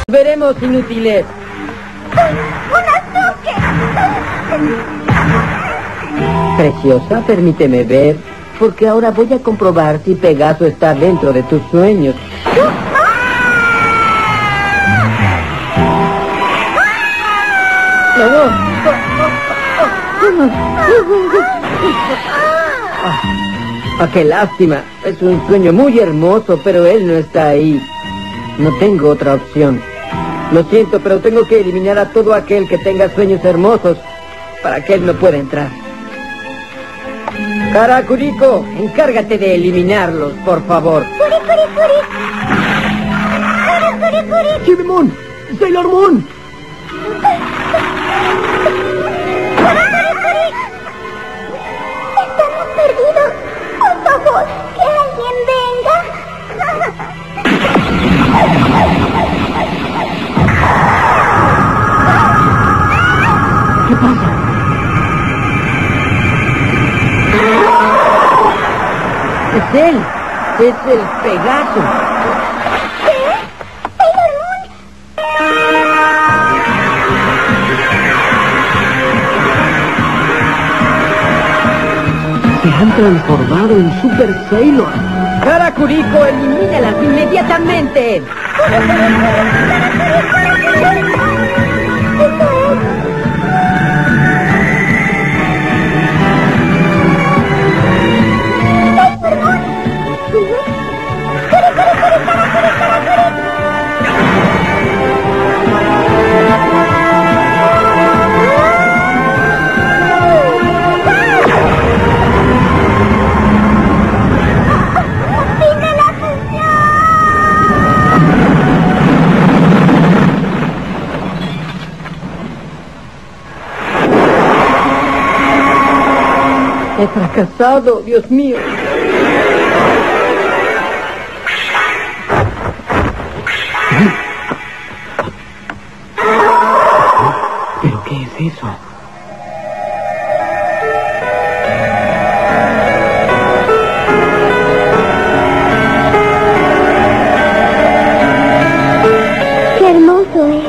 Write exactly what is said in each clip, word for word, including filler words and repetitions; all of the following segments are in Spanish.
Veremos, inútiles. ¡Un azúcar! Preciosa, permíteme ver, porque ahora voy a comprobar si Pegaso está dentro de tus sueños. Ah, qué lástima. Es un sueño muy hermoso, pero él no está ahí. No tengo otra opción. Lo siento, pero tengo que eliminar a todo aquel que tenga sueños hermosos para que él no pueda entrar. Karakurico, encárgate de eliminarlos, por favor. ¡Curi, curi, curi! ¡Curi, curi, curi! ¡Chibi Moon! ¡Sailor Moon! ¡Estamos perdidos! ¡Por favor, que alguien venga! ¿Qué pasa? Es él. Es el Pegaso. ¿Qué? ¡Sailor Moon! Se han transformado en Super Sailor. Karakurico, elimínalas inmediatamente. He fracasado, Dios mío. ¿Pero qué es eso? ¡Qué hermoso es!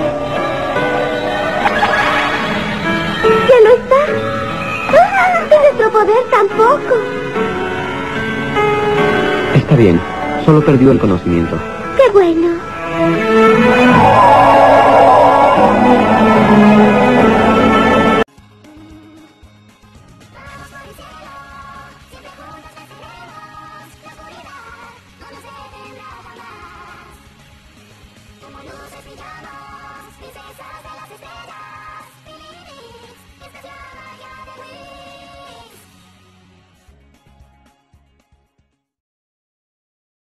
¡Ya no está! ¡Ah! ¡Y nuestro poder tampoco! Está bien, solo perdió el conocimiento. ¡Qué bueno!